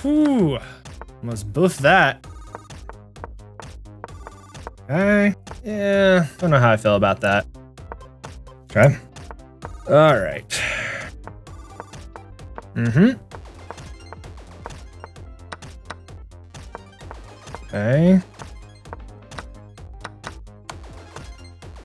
Whew. Almost boofed that. Okay. Yeah, don't know how I feel about that. Okay. All right. Mm-hmm. Okay.